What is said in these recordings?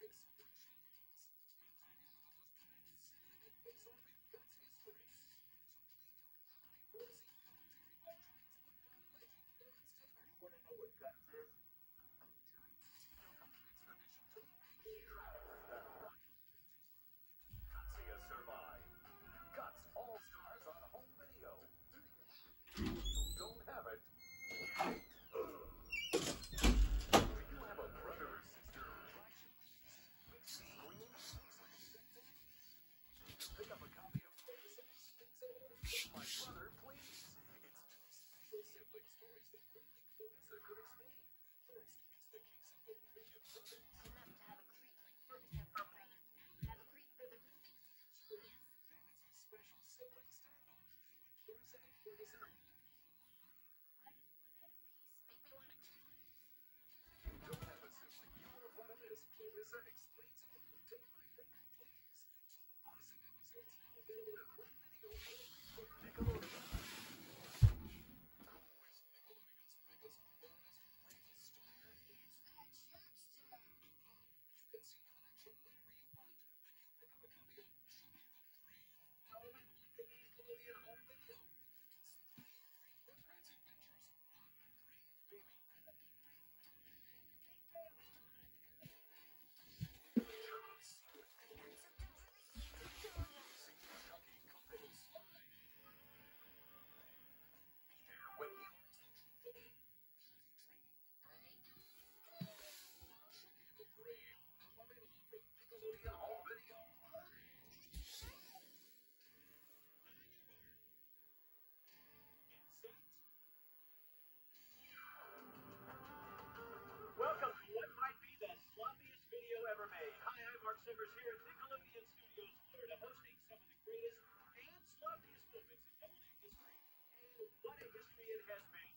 Welcome to what might be the sloppiest video ever made. Hi, I'm Mark Sivers here at Nickelodeon Studios, Florida, hosting some of the greatest and sloppiest moments in Double D history. And what a history it has been.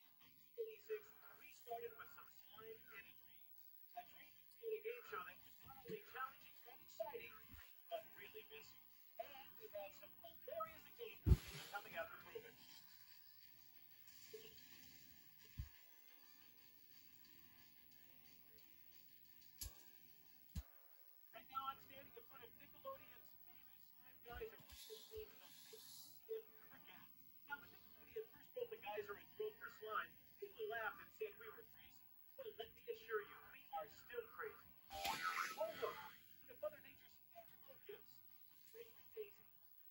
In 1986, we started with some slime and a dream. A dream to create a game show that was not only challenging and exciting, but really messy. And we have some hilarious examples coming up to prove it. Right now, I'm standing in front of Nickelodeon's famous slime geyser, which is named the Nickelodeon Cricket. Now, when Nickelodeon first built the geyser and drilled for slime, people laughed and said we were crazy. Well, let me assure you, we are still crazy. Oh, look, one of Mother Nature's favorite locusts, Baby Daisy.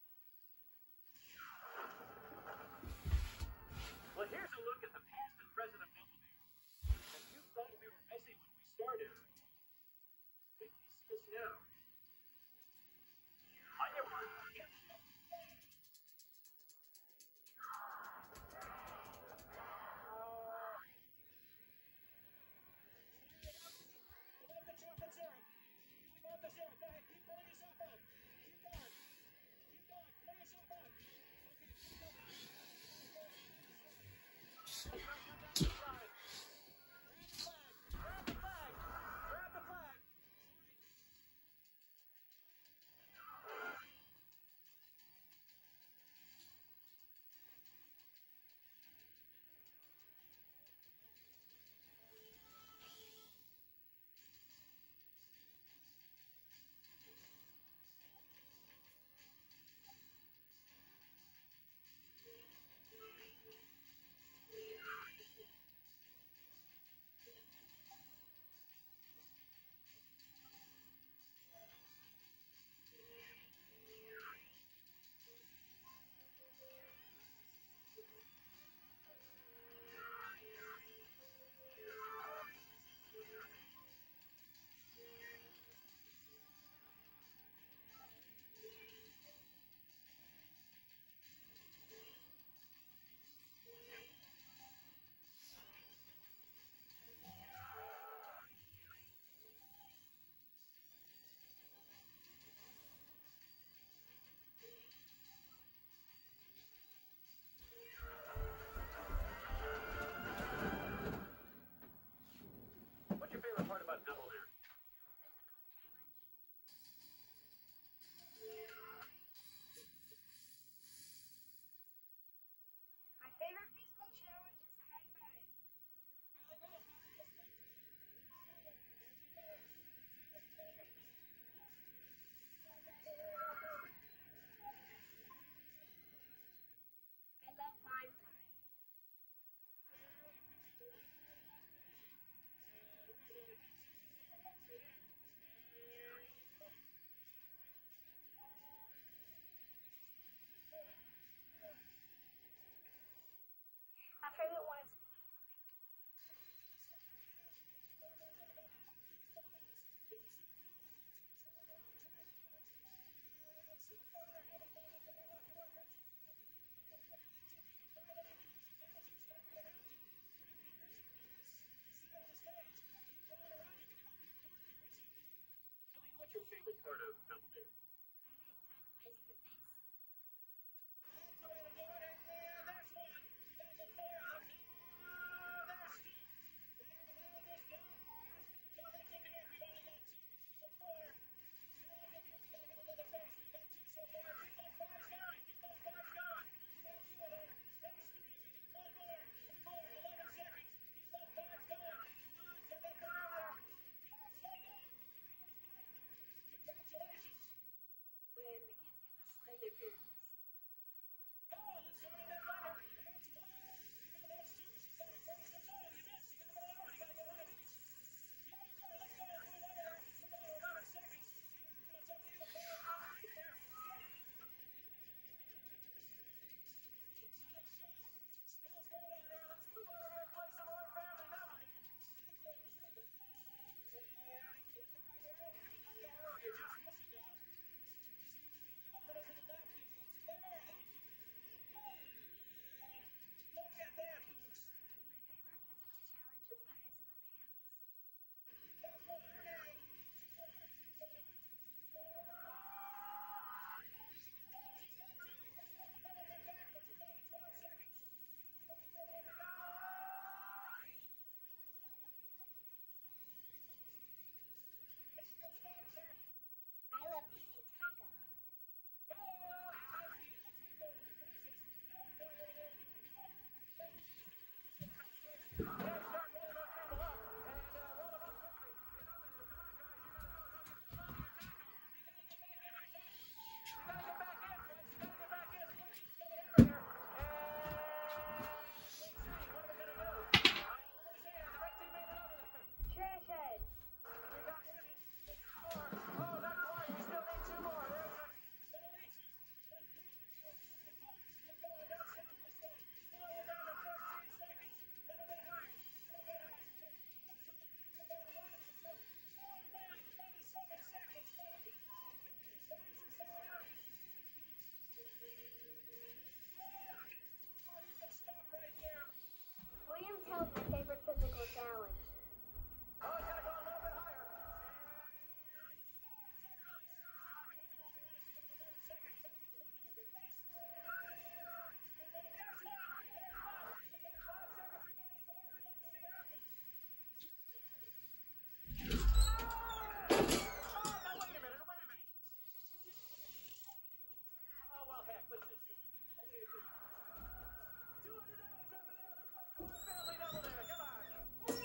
Well, here's a look at the past and present of Dumbledore. And you thought we were messy when we started. Wait till you see us now. I never forget. part of Double Dare? Turn the place in the face. That's the way to do it. And there's one. There's a four. There's two. There it is. No, that's in here. We've only got two. The four. And then here's got to get another face. We've got two so far. Keep those fives going. Keep those fives going. There's two of them. There's three. We need one more. One more. 11 seconds. Keep those fives going. Come on, send that one over there. Yes, well done. Congratulations. When the kids get to slay their parents. Go, let's go in that letter. That's one. And that's two. She's got a first and no. You missed. You got another one. You got to get one of each. Yeah, you got it. Let's go. Move over there. We're down to 11 seconds. And it's up to you. Go underneath there. Nice shot. Smells good out there. Let's move over here and play some more family double here. That's it. And hit the right area. No, you just missed it now. A little to the left. It's there. That's it. Look at that, folks. My favorite physical challenge is guys in the pants. Got one now. Two more. She's got two. Another one backwards. We're down to 12 seconds. Look at that. Here we go. Let's go stop there. I love eating taco. Go. How's the taco process? Now we're going over there. Okay, start rolling those people up. And roll them up quickly. Get over there. Come on, guys. You gotta go. Go get your taco. You gotta get back in your taco. You gotta get back in, folks. You gotta get back in. Let's keep coming out here. And let's see. What are we gonna do? Let me see. The red team made it over there. Trash heads. We got one in. Four. Oh, not quite. We still need two more. There's a little each. We're going. Don't stop this thing. Now we're down to 14 seconds. A little bit higher. A little bit higher. We're about 11 or so. Oh, man. 27 seconds, baby. Find some someone else. Oh, you can stop right there. William Tell's my favorite physical challenge. Oh, you gotta go a little bit higher. Oh, well, heck, let's just do it. What do you think? $200 over there. Let's play some more family double dare. Come on. I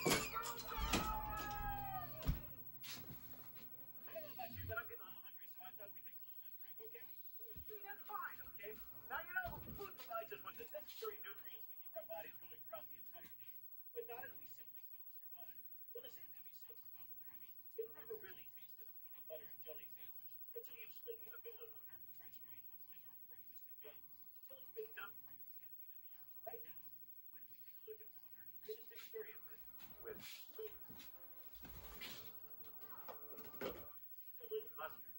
don't know about you, but I'm getting a little hungry, so I thought we'd take a little lunch break, okay? That's fine, okay? Now, you know, food provides us with the necessary nutrients to keep our bodies going throughout the entire day. Without it, we simply couldn't survive. Well, the same can be said for double dare. I mean, you've never really tasted a peanut butter and jelly sandwich until you've slid in the middle of one, or experienced the pleasure of breakfast in bed until it's been dumped from 10 feet in the air. So right now, why don't we take a look at some of our greatest experiences with food? It's a little mustard.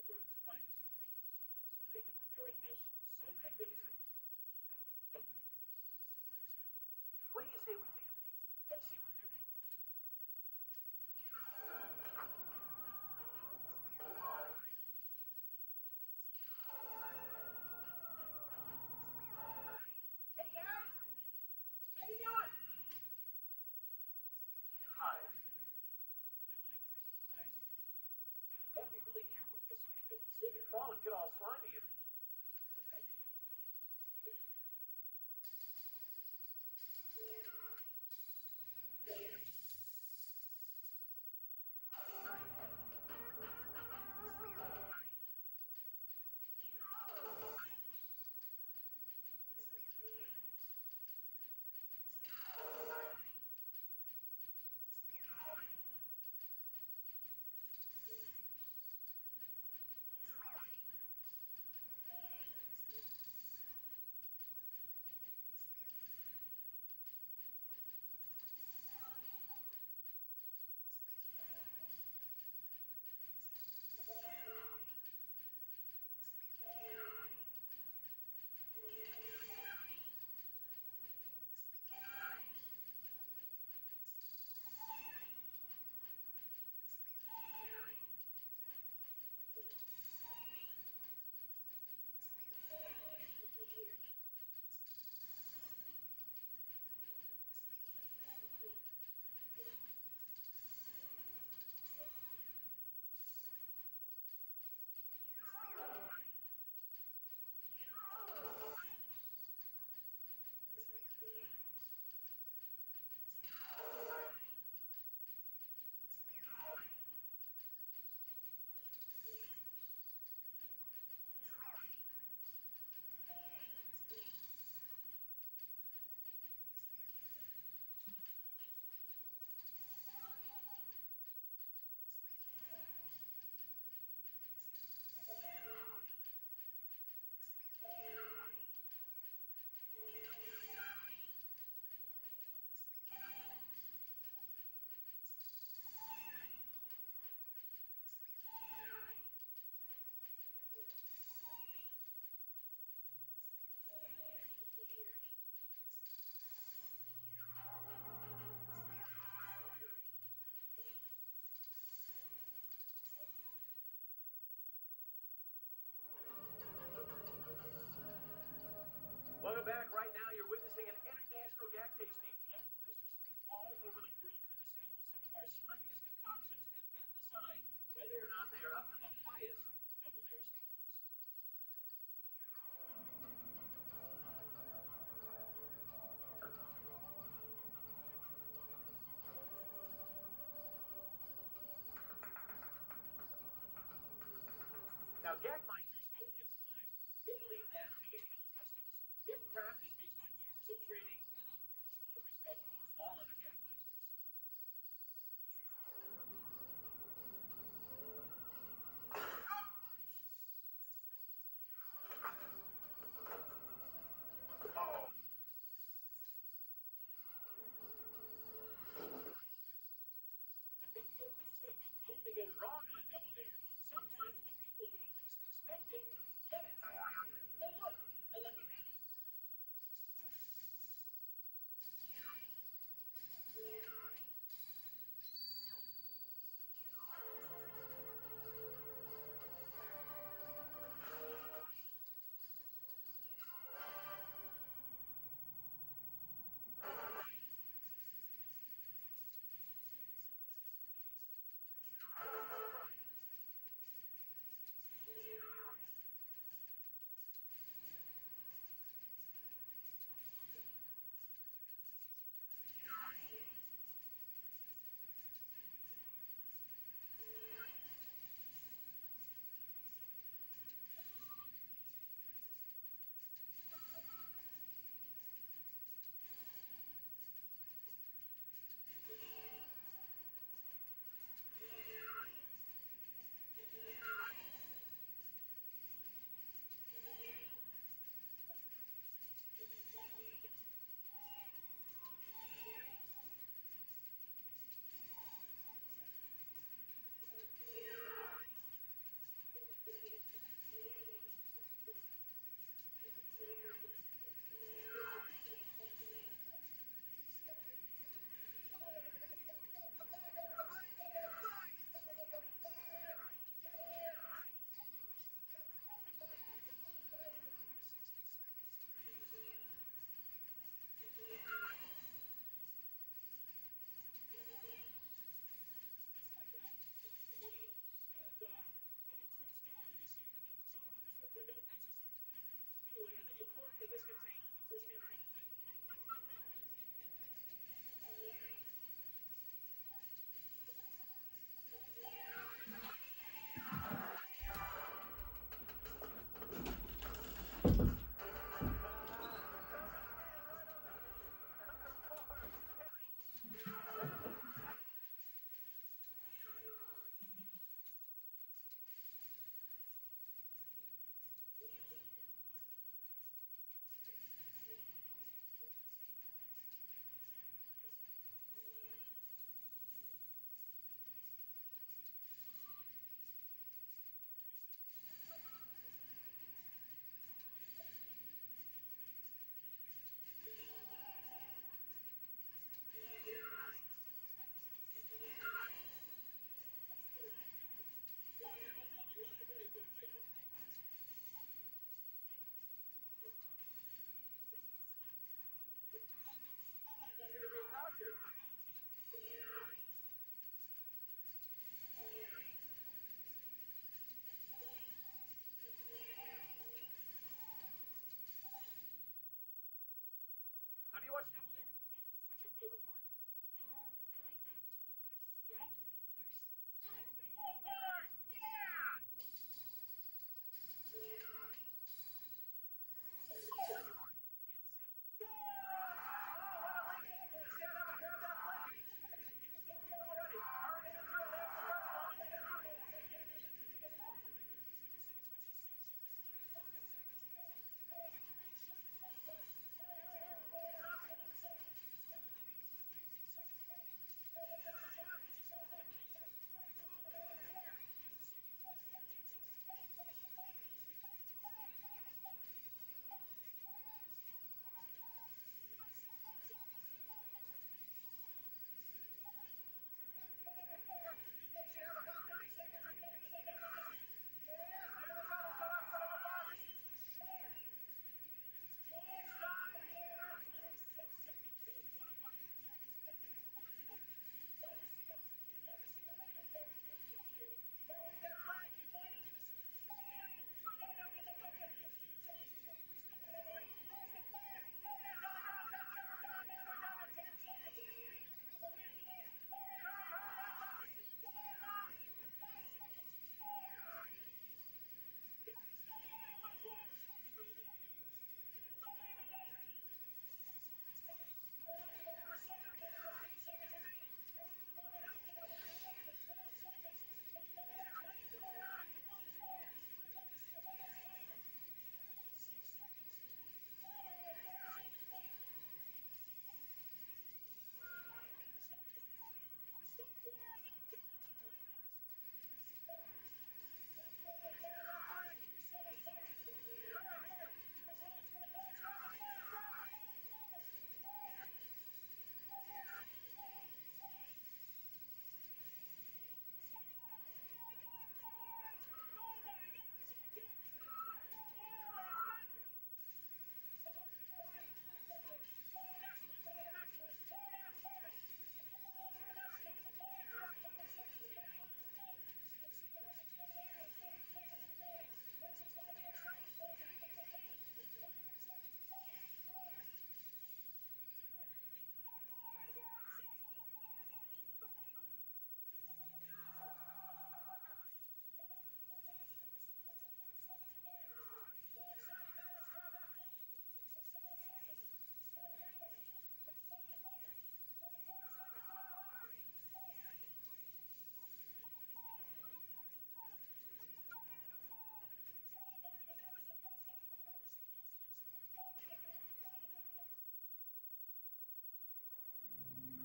world's finest ingredients, so they can prepare a dish so magnificent that nobody can somewhere too. What do you say we take a peek and see what they're making? Hey guys, how you doing? Pies. I believe they're making pies. They gotta be really careful because somebody could slip and fall and get all slimy and what that could do. Welcome back. Right now, you're witnessing an international gag tasting. Gagmeisters from all over the world come to sample some of our slimiest concoctions and then decide whether or not they are up to the highest Double Dare standards. Now, Gagmeisters don't get slime. They leave that to the contestants. Their craft is based on years of training and a mutual respect for all other Gagmeisters. And then you get things that have been known to go wrong on Double Dare. Sometimes the people who least expect it get it. Oh, look, a lucky penny.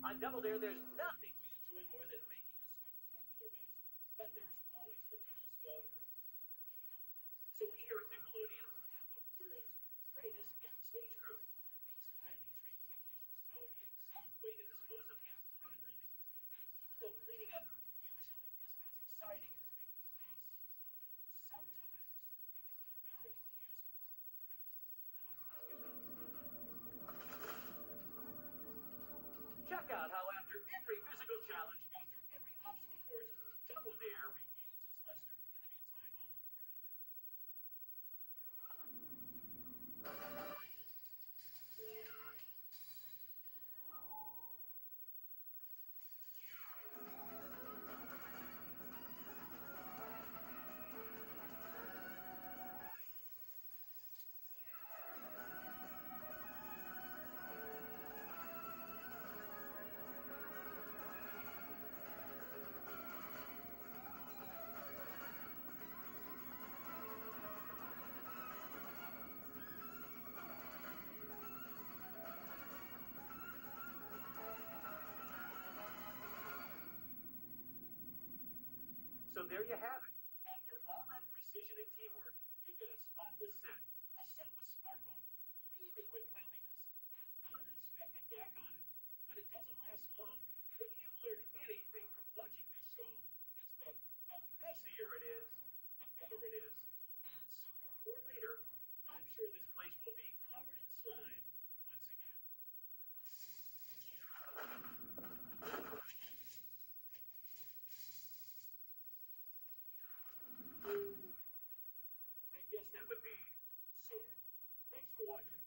On Double Dare, there's nothing we enjoy more than making a spectacular mess. But there's always the task of cleaning up. So we here at Nickelodeon have the world's greatest backstage crew. These highly trained technicians know the exact way to dispose of gas properly. And even though cleaning up usually isn't as exciting as making a mess, sometimes it can be very confusing. Excuse me. Check out how after every physical challenge, after every obstacle course, Double Dare regains its luster. In the meantime, I'll report on that. So there you have it. After all that precision and teamwork, you get a spotless set. A set with sparkle, gleaming with cleanliness, and not a speck of gack on it. But it doesn't last long. And if you've learned anything from watching this show, it's that the messier it is, the better it is. And sooner or later, I'm sure this place will be covered in slime once again. I guess that would be sooner. Thanks for watching.